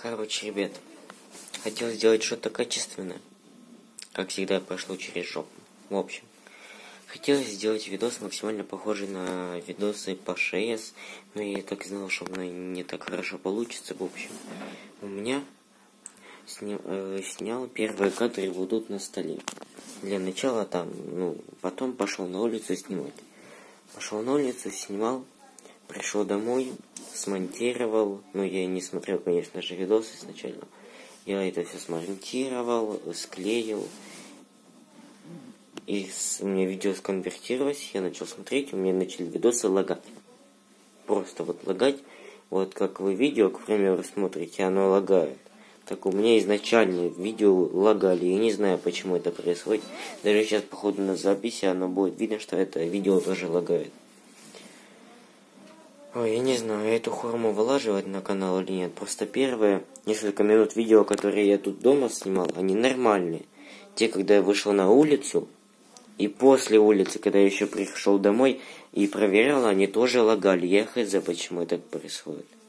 Короче, ребят, хотел сделать что-то качественное. Как всегда, прошло через жопу. В общем, хотелось сделать видос максимально похожий на видосы по ШС, но я так знал, что оно не так хорошо получится. В общем, у меня снял первые кадры будут на столе. Для начала там, потом пошел на улицу снимать. Пошел на улицу, снимал, пришел домой, смонтировал. Я не смотрел, конечно же, видосы сначала. Я это все смонтировал, склеил. И у меня видео сконвертировалось, я начал смотреть, у меня начали видосы лагать. Просто вот лагать. Вот как вы видео, к примеру, смотрите, оно лагает. Так у меня изначально видео лагали. Я не знаю, почему это происходит. Даже сейчас, походу, на записи оно будет видно, что это видео тоже лагает. Ой, я не знаю, эту хурму вылаживать на канал или нет. Просто первые несколько минут видео, которые я тут дома снимал, они нормальные. Те, когда я вышел на улицу, и после улицы, когда я еще пришел домой и проверял, они тоже лагали. Я хз, почему это происходит.